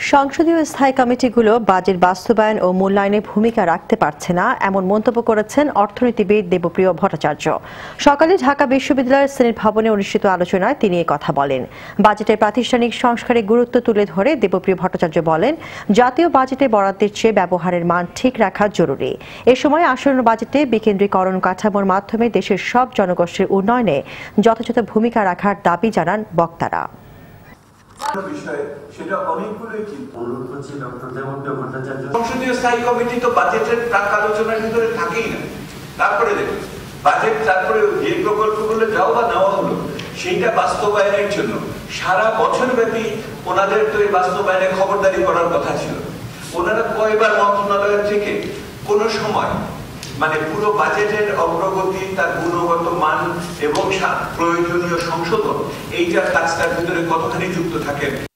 সংসদীয় স্থায়ী কমিটিগুলো বাজেট বাস্তবায়ন ও মূল্যায়নে ভূমিকা রাখতে পারছে না এমন মন্তব্য করেছেন অর্থনীতিবিদ দেবপ্রিয় ভট্টাচার্য। সকালে ঢাকা বিশ্ববিদ্যালয়ের সিনেট ভবনে অনুষ্ঠিত আলোচনায় তিনি এ কথা বলেন। বাজেটের প্রাতিষ্ঠানিক সংস্কারে গুরুত্ব তুলে ধরে দেবপ্রিয় ভট্টাচার্য বলেন, জাতীয় বাজেটে বরাদ্দের চেয়ে ব্যবহারের মান ঠিক রাখা জরুরি। এ সময় আসন্ন বাজেটে বিকেন্দ্রীকরণ কাঠামোর মাধ্যমে দেশের সব জনগোষ্ঠীর উন্নয়নে যথাযথ ভূমিকা রাখার দাবি জানান বক্তারা। সংসদীয় স্থায়ী কমিটি তো বাজেটের প্রাক আলোচনার ভিতরে থাকেই না। তারপরে দেখুন বাজেট, তারপরে যে প্রকল্পগুলো যাও বা নেওয়া হলো সেইটা বাস্তবায়নের জন্য সারা বছর ব্যাপী ওনাদের তো এই বাস্তবায়নে খবরদারি করার কথা ছিল। ওনারা কয়বার মন্ত্রণালয়ের থেকে কোন সময় মানে পুরো বাজেটের অগ্রগতি, তার গুণগত মান এবং প্রয়োজনীয় সংশোধন এইটার কাজটার ভিতরে কতখানি যুক্ত থাকেন।